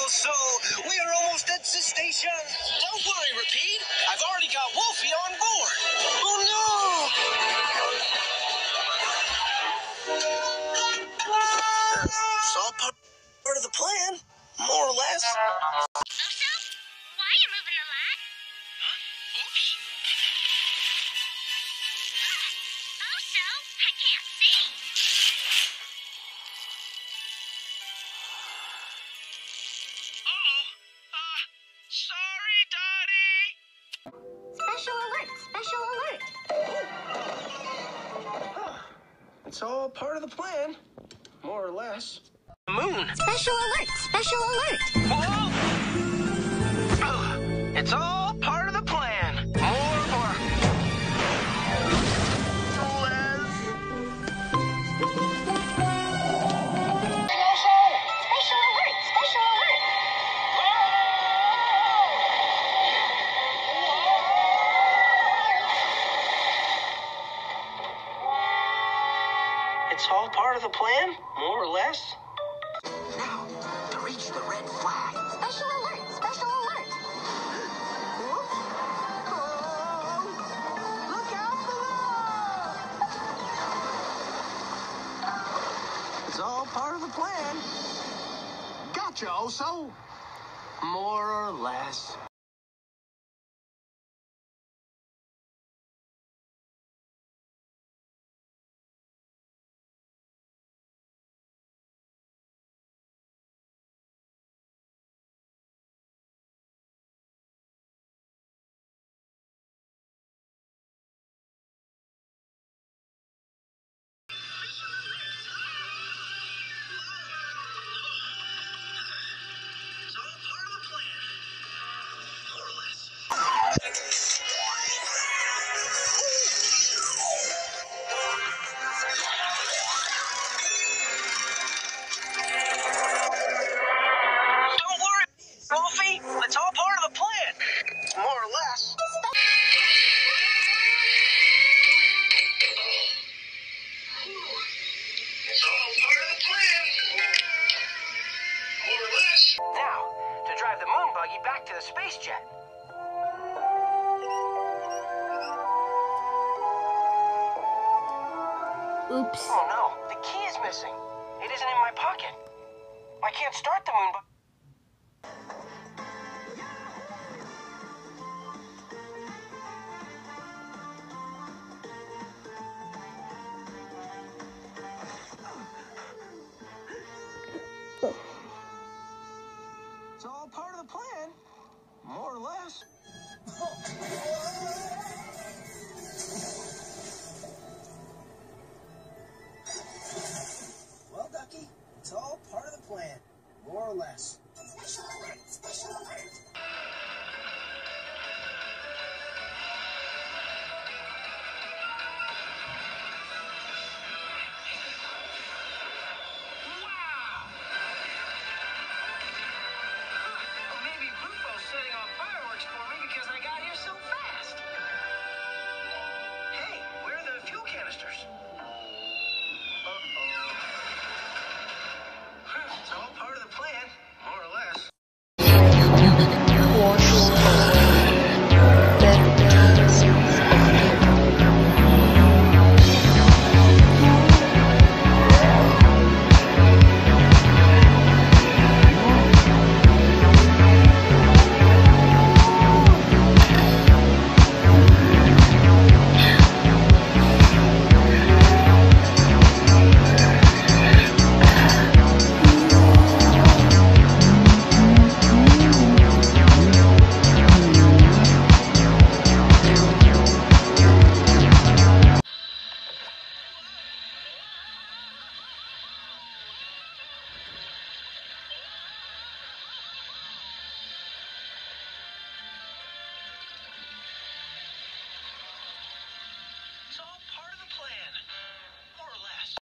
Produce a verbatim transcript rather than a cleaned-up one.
So, we are almost at the station. Don't worry, Repeat. I've already got Wolfie on board. Oh, no! It's all part part of the plan, more or less. Oso? Why are you moving a lot? Huh? Oops. Oso? I can't see. Uh-oh. Uh, sorry, Dottie. Special alert! Special alert! It's all part of the plan, more or less. The moon. Special alert! Special alert! Whoa! Oh, it's all part of the plan. More or less. Special alert! Special alert! It's all part of the plan, more or less. Now, to reach the red flag. Special alert! Special alert! Look out below! It's all part of the plan, Gotcha, Oso. more or less. It's all part of the plan. More or less. Don't worry, Wolfie. It's all part of the plan. More or less. It's all part of the plan. More or less. Now, to drive the moon buggy back to the space jet. Oops. Oh no, the key is missing. It isn't in my pocket. I can't start the moon buggy. It's all part of the plan, more or less. Well, Ducky, it's all part of the plan, more or less. Special alert! Special alert!